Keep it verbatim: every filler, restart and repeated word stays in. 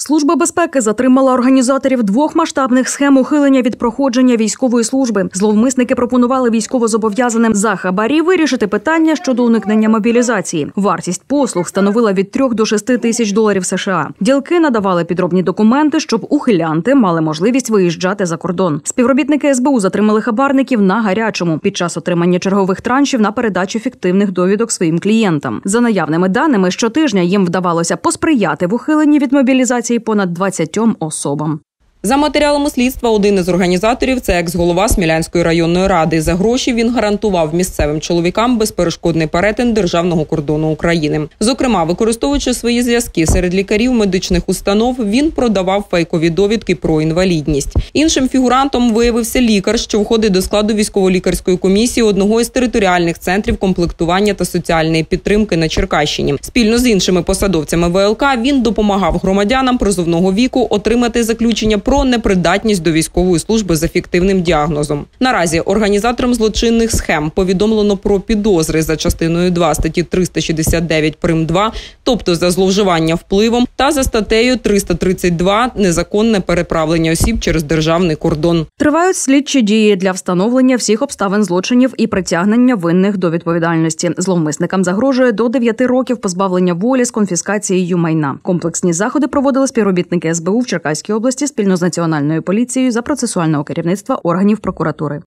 Служба безпеки затримала організаторів двох масштабних схем ухилення від проходження військової служби. Зловмисники пропонували військовозобов'язаним за хабарі вирішити питання щодо уникнення мобілізації. Вартість послуг становила від трьох до шести тисяч доларів США. Ділки надавали підробні документи, щоб ухилянти мали можливість виїжджати за кордон. Співробітники ес бе у затримали хабарників на гарячому під час отримання чергових траншів на передачу фіктивних довідок своїм клієнтам. За наявними даними, щотижня їм вдавалося посприяти в ухиленні від мобілізації понад двадцятьом особам. За матеріалами слідства, один із організаторів – це екс-голова Смілянської районної ради. За гроші він гарантував місцевим чоловікам безперешкодний перетин державного кордону України. Зокрема, використовуючи свої зв'язки серед лікарів медичних установ, він продавав фейкові довідки про інвалідність. Іншим фігурантом виявився лікар, що входить до складу військово-лікарської комісії одного із територіальних центрів комплектування та соціальної підтримки на Черкащині. Спільно з іншими посадовцями ве ел ка він допомагав громадянам призовного віку отримати заключення про непридатність до військової служби за фіктивним діагнозом. Наразі організаторам злочинних схем повідомлено про підозри за частиною два статті триста шістдесят дев'ять прим. два, тобто за зловживання впливом, та за статтею триста тридцять два незаконне переправлення осіб через державний кордон. Тривають слідчі дії для встановлення всіх обставин злочинів і притягнення винних до відповідальності. Зловмисникам загрожує до дев'яти років позбавлення волі з конфіскацією майна. Комплексні заходи проводили співробітники ес бе у в Черкаській області спільно з Національною поліцією за процесуального керівництва органів прокуратури.